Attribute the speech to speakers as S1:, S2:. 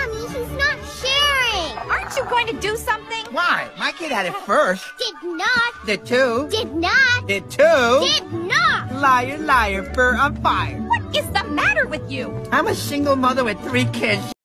S1: Mommy, he's not sharing.
S2: Aren't you going to do something?
S3: Why? My kid had it first.
S1: Did not.
S3: Did two.
S1: Did not.
S3: Did two.
S1: Did not.
S3: Liar, liar, fur on fire.
S2: What is the matter with you?
S3: I'm a single mother with 3 kids.